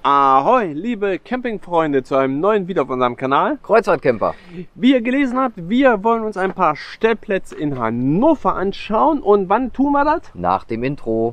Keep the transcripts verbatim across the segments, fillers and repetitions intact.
Ahoi, liebe Campingfreunde, zu einem neuen Video auf unserem Kanal Kreuzfahrtcamper. Wie ihr gelesen habt, wir wollen uns ein paar Stellplätze in Hannover anschauen. Und wann tun wir das? Nach dem Intro.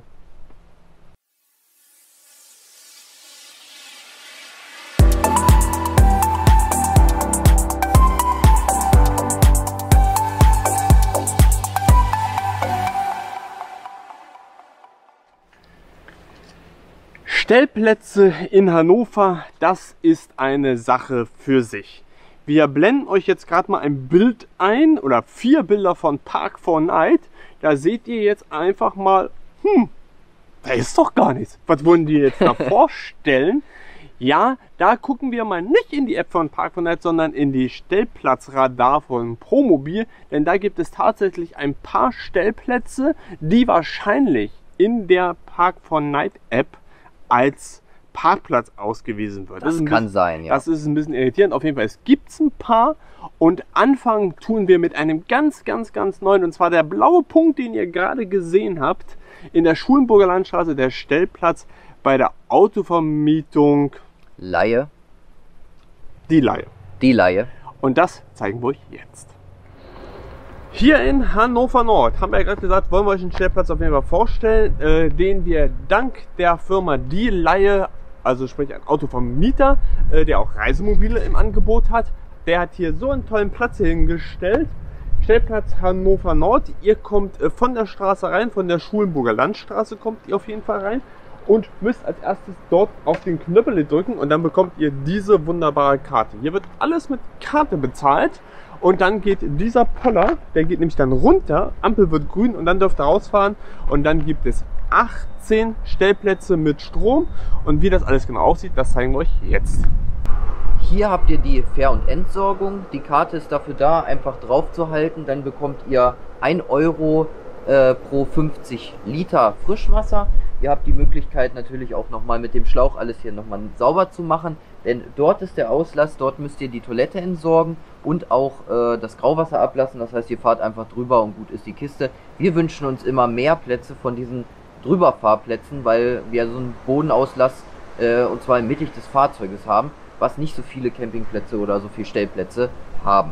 Stellplätze in Hannover, das ist eine Sache für sich. Wir blenden euch jetzt gerade mal ein Bild ein oder vier Bilder von Park four Night. Da seht ihr jetzt einfach mal, hm, da ist doch gar nichts. Was wollen die jetzt da vorstellen? Ja, da gucken wir mal nicht in die App von Park four Night, sondern in die Stellplatzradar von Promobil. Denn da gibt es tatsächlich ein paar Stellplätze, die wahrscheinlich in der Park four Night App als Parkplatz ausgewiesen wird. Das, das kann bisschen, sein, ja. Das ist ein bisschen irritierend. Auf jeden Fall, es gibt ein paar. Und anfangen tun wir mit einem ganz, ganz, ganz neuen. Und zwar der blaue Punkt, den ihr gerade gesehen habt, in der Schulenburger Landstraße, der Stellplatz bei der Autovermietung Laie. Die Laie. Die Laie. Und das zeigen wir euch jetzt. Hier in Hannover Nord, haben wir ja gerade gesagt, wollen wir euch einen Stellplatz auf jeden Fall vorstellen, äh, den wir dank der Firma Die Laie, also sprich ein Autovermieter, äh, der auch Reisemobile im Angebot hat, der hat hier so einen tollen Platz hier hingestellt. Stellplatz Hannover Nord, ihr kommt äh, von der Straße rein, von der Schulenburger Landstraße kommt ihr auf jeden Fall rein und müsst als erstes dort auf den Knöppel drücken und dann bekommt ihr diese wunderbare Karte. Hier wird alles mit Karte bezahlt. Und dann geht dieser Poller, der geht nämlich dann runter, Ampel wird grün und dann dürft ihr rausfahren. Und dann gibt es achtzehn Stellplätze mit Strom. Und wie das alles genau aussieht, das zeigen wir euch jetzt. Hier habt ihr die Fähr- und Entsorgung. Die Karte ist dafür da, einfach drauf zu halten. Dann bekommt ihr ein Euro äh, pro fünfzig Liter Frischwasser. Ihr habt die Möglichkeit natürlich auch nochmal mit dem Schlauch alles hier nochmal sauber zu machen. Denn dort ist der Auslass, dort müsst ihr die Toilette entsorgen und auch äh, das Grauwasser ablassen. Das heißt, ihr fahrt einfach drüber und gut ist die Kiste. Wir wünschen uns immer mehr Plätze von diesen Drüberfahrplätzen, weil wir so einen Bodenauslass äh, und zwar mittig des Fahrzeuges haben, was nicht so viele Campingplätze oder so viele Stellplätze haben.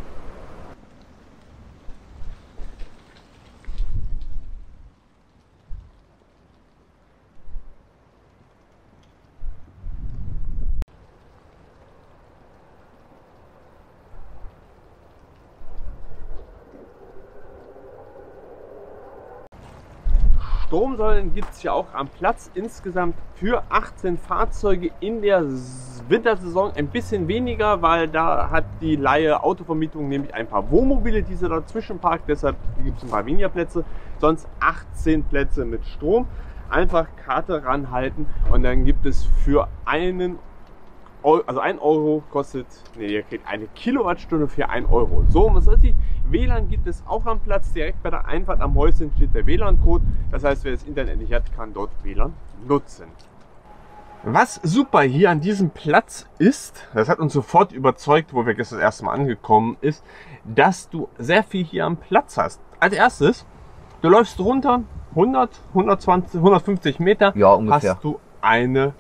Stromsäulen gibt es ja auch am Platz, insgesamt für achtzehn Fahrzeuge, in der Wintersaison ein bisschen weniger, weil da hat die Laie Autovermietung nämlich ein paar Wohnmobile, die sie dazwischen parkt, deshalb gibt es ein paar weniger Plätze, sonst achtzehn Plätze mit Strom. Einfach Karte ranhalten und dann gibt es für einen Euro, also ein Euro kostet, nee, ihr kriegt eine Kilowattstunde für ein Euro. So muss das sein. W L A N gibt es auch am Platz, direkt bei der Einfahrt am Häuschen steht der W L A N-Code. Das heißt, wer das Internet nicht hat, kann dort W L A N nutzen. Was super hier an diesem Platz ist, das hat uns sofort überzeugt, wo wir gestern das erste Mal angekommen ist, dass du sehr viel hier am Platz hast. Als erstes, du läufst runter, hundert, hundertzwanzig, hundertfünfzig Meter, ja, ungefähr. Hast du eine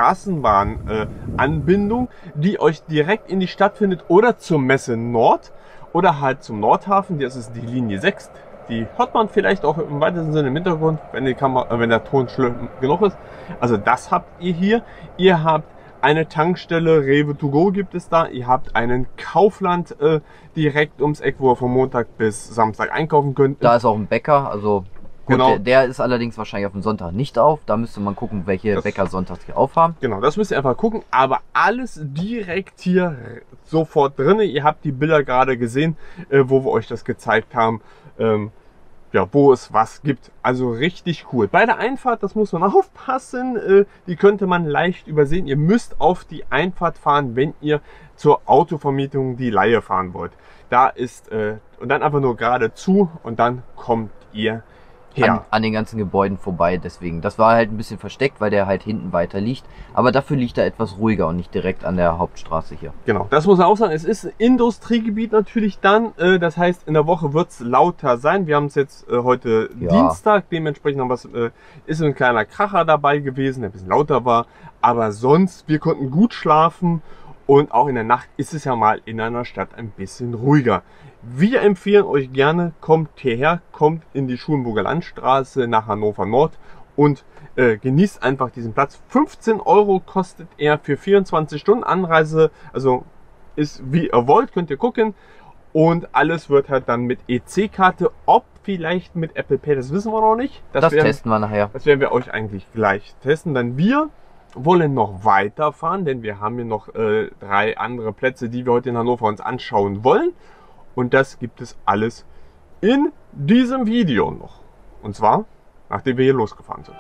Straßenbahnanbindung, äh, die euch direkt in die Stadt findet oder zur Messe Nord oder halt zum Nordhafen. Das ist die Linie sechs. Die hört man vielleicht auch im weitesten Sinne im Hintergrund, wenn, die Kamera, äh, wenn der Ton schlimm genug ist. Also das habt ihr hier. Ihr habt eine Tankstelle, Rewe to go gibt es da. Ihr habt einen Kaufland äh, direkt ums Eck, wo ihr von Montag bis Samstag einkaufen könnt. Da ist auch ein Bäcker, also gut, genau. der, der ist allerdings wahrscheinlich auf dem Sonntag nicht auf. Da müsste man gucken, welche das, Bäcker sonntags hier aufhaben. Genau, das müsst ihr einfach gucken. Aber alles direkt hier sofort drin. Ihr habt die Bilder gerade gesehen, äh, wo wir euch das gezeigt haben. Ähm, ja, wo es was gibt. Also richtig cool. Bei der Einfahrt, das muss man aufpassen, äh, die könnte man leicht übersehen. Ihr müsst auf die Einfahrt fahren, wenn ihr zur Autovermietung die Laie fahren wollt. Da ist, äh, und dann einfach nur geradezu und dann kommt ihr Ja. an, an den ganzen Gebäuden vorbei. Deswegen, das war halt ein bisschen versteckt, weil der halt hinten weiter liegt. Aber dafür liegt er etwas ruhiger und nicht direkt an der Hauptstraße hier. Genau, das muss man auch sagen. Es ist ein Industriegebiet natürlich dann. Äh, das heißt, in der Woche wird es lauter sein. Wir haben es jetzt äh, heute Ja. Dienstag. Dementsprechend haben wir's, äh, ist ein kleiner Kracher dabei gewesen, der ein bisschen lauter war. Aber sonst, wir konnten gut schlafen. Und auch in der Nacht ist es ja mal in einer Stadt ein bisschen ruhiger. Wir empfehlen euch gerne, kommt hierher, kommt in die Schulenburger Landstraße nach Hannover Nord und äh, genießt einfach diesen Platz. fünfzehn Euro kostet er für vierundzwanzig Stunden Anreise. Also ist wie ihr wollt, könnt ihr gucken. Und alles wird halt dann mit E C-Karte, ob vielleicht mit Apple Pay, das wissen wir noch nicht. Das, Das, werden, testen wir nachher. das werden wir euch eigentlich gleich testen. Dann wir wollen noch weiterfahren, denn wir haben hier noch äh, drei andere Plätze, die wir heute in Hannover uns anschauen wollen. Und das gibt es alles in diesem Video noch. Und zwar, nachdem wir hier losgefahren sind.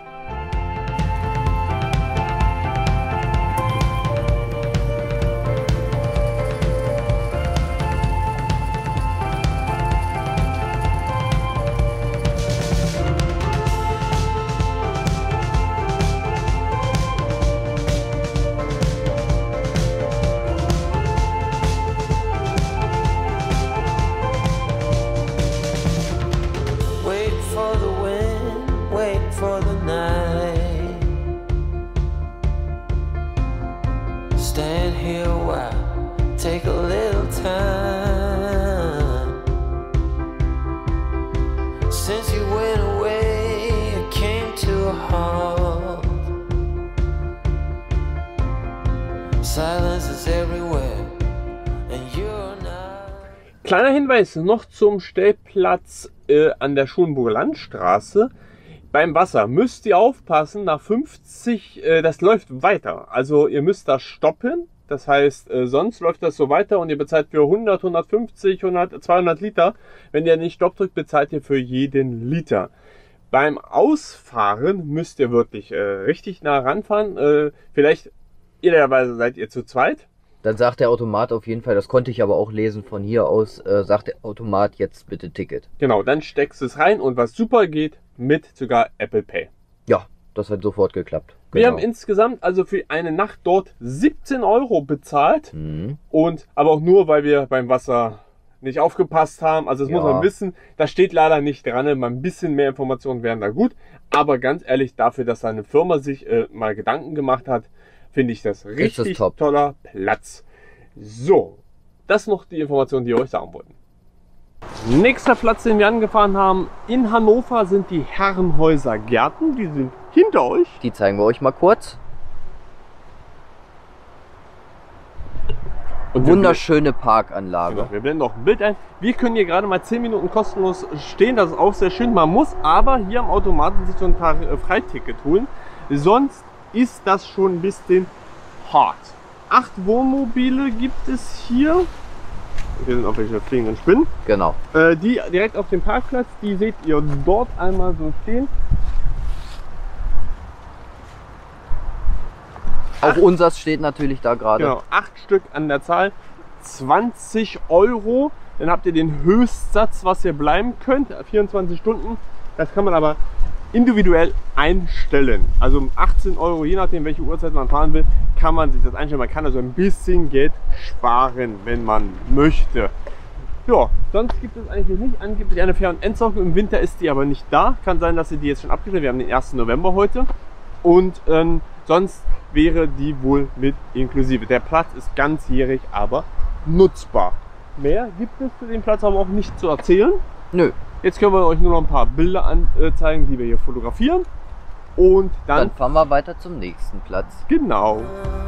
Wait for the wind, wait for the night. Stand here a while, take a little time. Since you went away, it came to a halt. Silence is everywhere, and you're not. Kleiner Hinweis noch zum Stellplatz äh, an der Schulenburger Landstraße. Beim Wasser müsst ihr aufpassen, nach fünfzig, äh, das läuft weiter. Also ihr müsst da stoppen. Das heißt, äh, sonst läuft das so weiter und ihr bezahlt für hundert, hundertfünfzig, hundert, zweihundert Liter. Wenn ihr nicht Stopp drückt, bezahlt ihr für jeden Liter. Beim Ausfahren müsst ihr wirklich äh, richtig nah ranfahren. Äh, vielleicht, idealerweise seid ihr zu zweit. Dann sagt der Automat auf jeden Fall, das konnte ich aber auch lesen von hier aus, äh, sagt der Automat jetzt bitte Ticket. Genau, dann steckst du es rein und was super geht, mit sogar Apple Pay. Ja, das hat sofort geklappt. Wir Genau. haben insgesamt also für eine Nacht dort siebzehn Euro bezahlt. Mhm. Und aber auch nur, weil wir beim Wasser nicht aufgepasst haben. Also das Ja. muss man wissen. Da steht leider nicht dran. Mal ein bisschen mehr Informationen wären da gut. Aber ganz ehrlich, dafür, dass eine Firma sich äh, mal Gedanken gemacht hat, finde ich das richtig top. toller Platz. So, das noch die Informationen, die wir euch sagen wollten. Nächster Platz, den wir angefahren haben in Hannover, sind die Herrenhäuser Gärten. Die sind hinter euch. Die zeigen wir euch mal kurz. Und wir Wunderschöne Parkanlage. Genau, wir blenden noch ein Bild ein. Wir können hier gerade mal zehn Minuten kostenlos stehen, das ist auch sehr schön. Man muss aber hier am Automaten sich so ein paar äh, Freiticket holen, sonst ist das schon ein bisschen hart. Acht Wohnmobile gibt es hier. Wir sind auf welcher fliegenden Spinnen. Genau. Äh, die direkt auf dem Parkplatz, die seht ihr dort einmal so stehen. Auch unseres steht natürlich da gerade. Genau, acht Stück an der Zahl, zwanzig Euro. Dann habt ihr den Höchstsatz, was ihr bleiben könnt, vierundzwanzig Stunden. Das kann man aber individuell einstellen. Also um achtzehn Euro, je nachdem welche Uhrzeit man fahren will, kann man sich das einstellen. Man kann also ein bisschen Geld sparen, wenn man möchte. Ja, sonst gibt es eigentlich nicht angeblich eine Fähr- und Entsorgung. Im Winter ist die aber nicht da. Kann sein, dass sie die jetzt schon abgestellt. Wir haben den ersten November heute. Und ähm, sonst wäre die wohl mit inklusive. Der Platz ist ganzjährig, aber nutzbar. Mehr gibt es zu dem Platz aber auch nicht zu erzählen. Nö. Jetzt können wir euch nur noch ein paar Bilder anzeigen, die wir hier fotografieren. Und dann, Dann fahren wir weiter zum nächsten Platz. genau.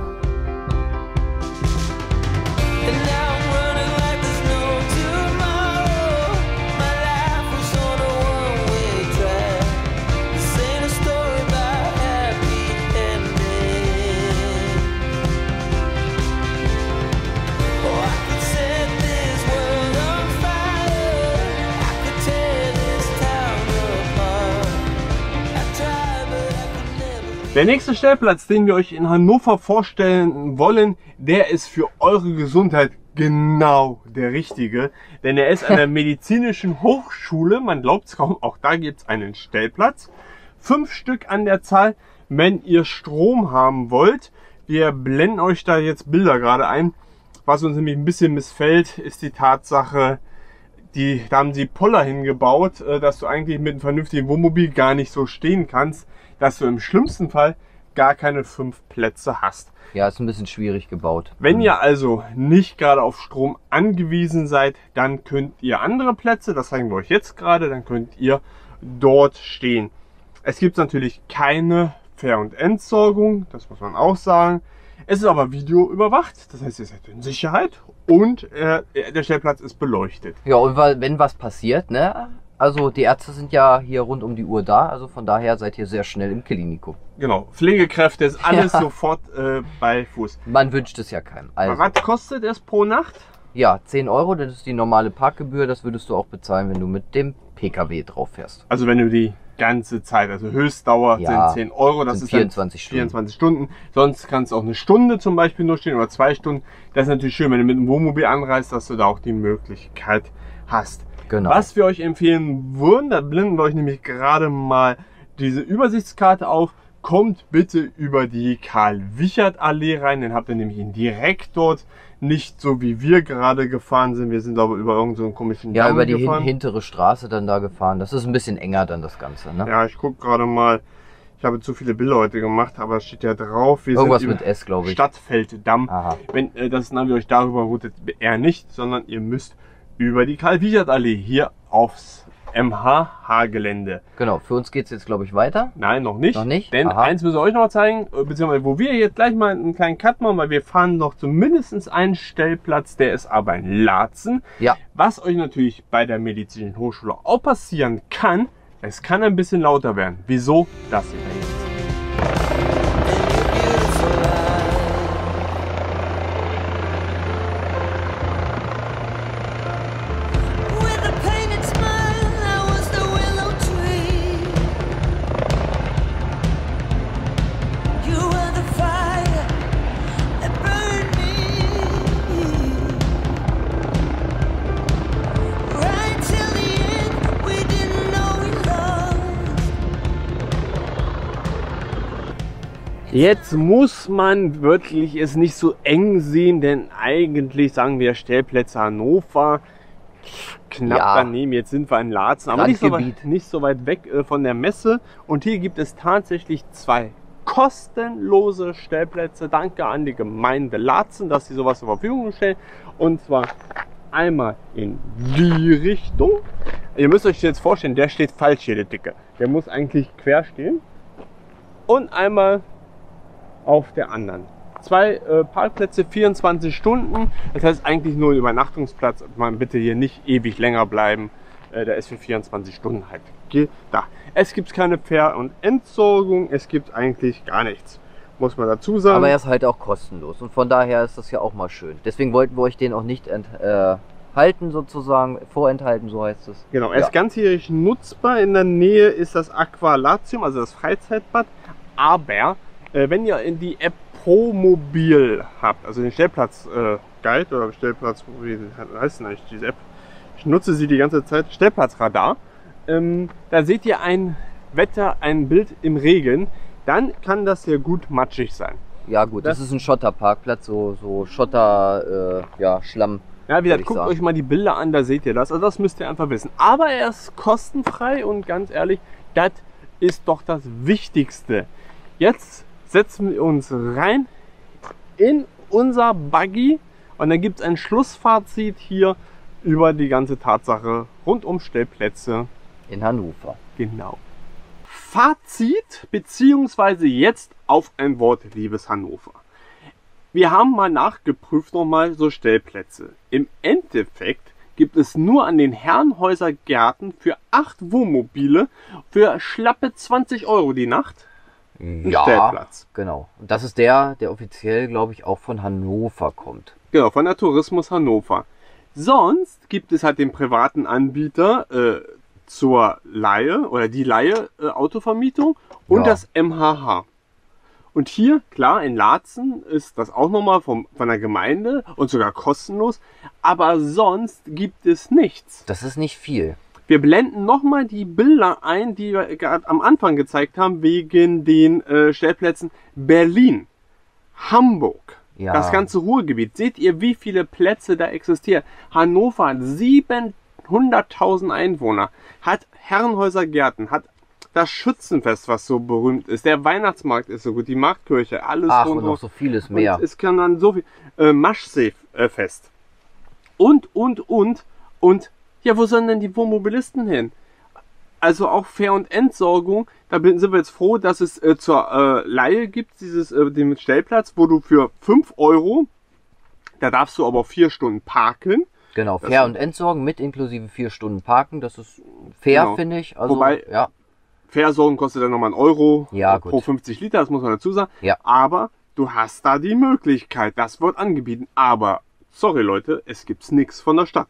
And now I'm running like there's no tomorrow. My life was on a one-way track. This ain't a story about happy ending. Oh, I could set this world on fire. I could tear this town apart. I tried, but I could never. Der nächste Stellplatz, den wir euch in Hannover vorstellen wollen, der ist für eure Gesundheit genau der Richtige, denn er ist an der Medizinischen Hochschule, man glaubt es kaum, auch da gibt es einen Stellplatz. Fünf Stück an der Zahl, wenn ihr Strom haben wollt. Wir blenden euch da jetzt Bilder gerade ein. Was uns nämlich ein bisschen missfällt, ist die Tatsache, die, da haben sie Poller hingebaut, dass du eigentlich mit einem vernünftigen Wohnmobil gar nicht so stehen kannst, dass du im schlimmsten Fall gar keine fünf Plätze hast. Ja, ist ein bisschen schwierig gebaut. Wenn ihr also nicht gerade auf Strom angewiesen seid, dann könnt ihr andere Plätze, das zeigen wir euch jetzt gerade, dann könnt ihr dort stehen. Es gibt natürlich keine Fähr- und Entsorgung, das muss man auch sagen. Es ist aber videoüberwacht, das heißt, ihr seid in Sicherheit und äh, der Stellplatz ist beleuchtet. Ja, und weil, wenn was passiert, ne? Also die Ärzte sind ja hier rund um die Uhr da, also von daher seid ihr sehr schnell im Klinikum. Genau, Pflegekräfte ist alles Ja. sofort äh, bei Fuß. Man wünscht es ja keinem. Also, Was kostet es pro Nacht? ja, zehn Euro, das ist die normale Parkgebühr, das würdest du auch bezahlen, wenn du mit dem P K W drauf fährst. Also wenn du die ganze Zeit, also Höchstdauer Ja, sind zehn Euro, das sind ist dann vierundzwanzig Stunden. vierundzwanzig Stunden. Sonst kannst du auch eine Stunde zum Beispiel nur stehen oder zwei Stunden. Das ist natürlich schön, wenn du mit dem Wohnmobil anreist, dass du da auch die Möglichkeit hast. Genau. Was wir euch empfehlen würden, da blenden wir euch nämlich gerade mal diese Übersichtskarte auf. Kommt bitte über die Karl-Wichert-Allee rein, dann habt ihr nämlich ihn direkt dort. Nicht so wie wir gerade gefahren sind. Wir sind aber über irgendeinen so einen komischen Ja, Damm über die hin gefahren. hintere Straße dann da gefahren. Das ist ein bisschen enger dann das Ganze, ne? Ja, ich gucke gerade mal. Ich habe zu viele Bilder heute gemacht, aber es steht ja drauf. Wir Irgendwas sind mit S, glaube ich. Stadtfelddamm. Aha. Wenn äh, das Navi euch darüber routet, eher nicht, sondern ihr müsst über die Karl-Wichert-Allee hier aufs M H H-Gelände. Genau, für uns geht es jetzt, glaube ich, weiter. Nein, noch nicht. Noch nicht? Denn Aha. eins müssen wir euch noch zeigen, äh, beziehungsweise wo wir jetzt gleich mal einen kleinen Cut machen, weil wir fahren noch zumindest einen Stellplatz, der ist aber in Laatzen. Ja. Was euch natürlich bei der Medizinischen Hochschule auch passieren kann, es kann ein bisschen lauter werden. Wieso? Das seht ihr jetzt. With a painted smile, I was the willow tree. You were the fire that burned me. Right till the end, we didn't know we lost. Jetzt muss man wirklich es nicht so eng sehen, denn eigentlich sagen wir Stellplätze Hannover knapp Ja. daneben. Jetzt sind wir in Laatzen, aber nicht so, weit, Randgebiet. nicht so weit weg äh, von der Messe. Und hier gibt es tatsächlich zwei kostenlose Stellplätze. Danke an die Gemeinde Laatzen, dass sie sowas zur Verfügung stellen. Und zwar einmal in die Richtung. Ihr müsst euch jetzt vorstellen, der steht falsch hier, der Dicke. Der muss eigentlich quer stehen. Und einmal auf der anderen. Zwei äh, Parkplätze, vierundzwanzig Stunden. Das heißt eigentlich nur ein Übernachtungsplatz. Man bitte hier nicht ewig länger bleiben. Äh, der ist für vierundzwanzig Stunden halt da. Es gibt keine Fähr- und Entsorgung. Es gibt eigentlich gar nichts. Muss man dazu sagen. Aber er ist halt auch kostenlos. Und von daher ist das ja auch mal schön. Deswegen wollten wir euch den auch nicht enthalten, sozusagen, vorenthalten, so heißt es. Genau, er Ja. ist ganzjährig nutzbar. In der Nähe ist das Aqualatium, also das Freizeitbad. Aber äh, wenn ihr in die App Promobil habt, also den Stellplatz äh, Guide oder Stellplatz, wie heißt denn eigentlich diese App? Ich nutze sie die ganze Zeit, Stellplatzradar. Ähm, da seht ihr ein Wetter, ein Bild im Regen. Dann kann das sehr gut matschig sein. Ja gut, das, Das- ist ein Schotterparkplatz, so, so Schotter, äh, ja, Schlamm. Ja, wie Würd gesagt, ich guckt sagen. euch mal die Bilder an, da seht ihr das. Also das müsst ihr einfach wissen. Aber er ist kostenfrei und ganz ehrlich, das ist doch das Wichtigste. Jetzt setzen wir uns rein in unser Buggy und dann gibt es ein Schlussfazit hier über die ganze Tatsache rund um Stellplätze. In Hannover. Genau. Fazit, beziehungsweise jetzt auf ein Wort, liebes Hannover. Wir haben mal nachgeprüft nochmal so Stellplätze. Im Endeffekt gibt es nur an den Herrenhäuser Gärten für acht Wohnmobile für schlappe zwanzig Euro die Nacht einen Stellplatz. Genau. Und das ist der, der offiziell, glaube ich, auch von Hannover kommt. Genau, von der Tourismus Hannover. Sonst gibt es halt den privaten Anbieter äh, zur Leihe oder die Leihe äh, Autovermietung und Ja. das M H H. Und hier, klar, in Laatzen ist das auch nochmal vom, von der Gemeinde und sogar kostenlos. Aber sonst gibt es nichts. Das ist nicht viel. Wir blenden nochmal die Bilder ein, die wir gerade am Anfang gezeigt haben, wegen den äh, Stellplätzen Berlin, Hamburg, Ja. das ganze Ruhrgebiet. Seht ihr, wie viele Plätze da existieren? Hannover hat siebenhunderttausend Einwohner, hat Herrenhäuser Gärten, hat das Schützenfest, was so berühmt ist, der Weihnachtsmarkt ist so gut, die Marktkirche, alles Ach, und rundherum. noch so vieles mehr. Und es kann dann so viel, äh, Maschsee-Fest. Und, und, und, und, ja, wo sollen denn die Wohnmobilisten hin? Also auch Fähr- und Entsorgung, da bin, sind wir jetzt froh, dass es äh, zur äh, Leihe gibt, dieses, äh, den Stellplatz, wo du für fünf Euro, da darfst du aber vier Stunden parken. Genau, Das Fähr- sind- und Entsorgen mit inklusive vier Stunden Parken, das ist fair, Genau. finde ich. Also, Wobei- ja, Versorgung kostet dann nochmal einen Euro Ja, pro gut. fünfzig Liter, das muss man dazu sagen. Ja. Aber du hast da die Möglichkeit, das wird angeboten. Aber, sorry Leute, es gibt's nichts von der Stadt.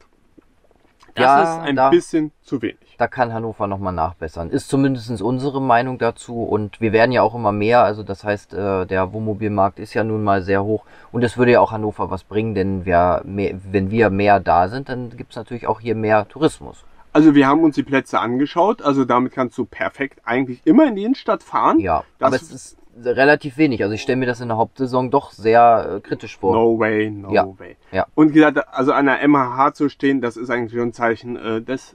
Das Ja, ist ein da- bisschen zu wenig. da kann Hannover nochmal nachbessern. Ist zumindest unsere Meinung dazu und wir werden ja auch immer mehr. Also das heißt, äh, der Wohnmobilmarkt ist ja nun mal sehr hoch und es würde ja auch Hannover was bringen, denn wir mehr, wenn wir mehr da sind, dann gibt es natürlich auch hier mehr Tourismus. Also wir haben uns die Plätze angeschaut, also damit kannst du perfekt eigentlich immer in die Innenstadt fahren. Ja, Das- aber es ist relativ wenig. Also ich stelle mir das in der Hauptsaison doch sehr äh, kritisch vor. No way, no Ja, way. ja. Und gesagt, also an der M H H zu stehen, das ist eigentlich schon ein Zeichen äh, des...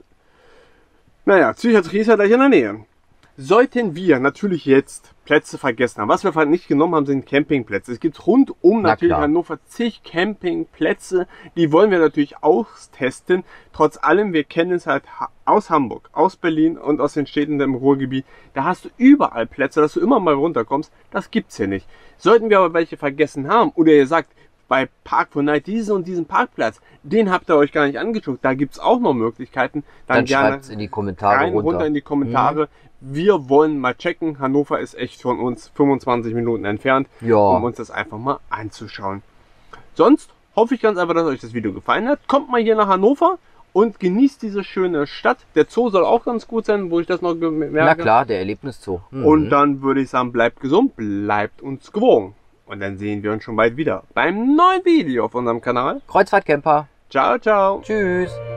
Naja, Psychiatrie ist ja gleich in der Nähe. Sollten wir natürlich jetzt Plätze vergessen haben, was wir nicht genommen haben, sind Campingplätze. Es gibt rund um Na natürlich klar. Hannover zig Campingplätze, die wollen wir natürlich austesten. Trotz allem, wir kennen es halt ha- aus Hamburg, aus Berlin und aus den Städten im Ruhrgebiet. Da hast du überall Plätze, dass du immer mal runterkommst. Das gibt's hier nicht. Sollten wir aber welche vergessen haben oder ihr sagt, bei Park for Night diesen und diesen Parkplatz, den habt ihr euch gar nicht angeschaut, da gibt's auch noch Möglichkeiten, dann, Dann gerne schreibt es in die Kommentare rein, runter. runter in die Kommentare. Wir wollen mal checken. Hannover ist echt von uns fünfundzwanzig Minuten entfernt, Ja. um uns das einfach mal anzuschauen. Sonst hoffe ich ganz einfach, dass euch das Video gefallen hat. Kommt mal hier nach Hannover und genießt diese schöne Stadt. Der Zoo soll auch ganz gut sein, wo ich das noch merke. Na klar, der Erlebniszoo. Mhm. Und dann würde ich sagen, bleibt gesund, bleibt uns gewogen. Und dann sehen wir uns schon bald wieder beim neuen Video auf unserem Kanal. Kreuzfahrtcamper. Ciao, ciao. Tschüss.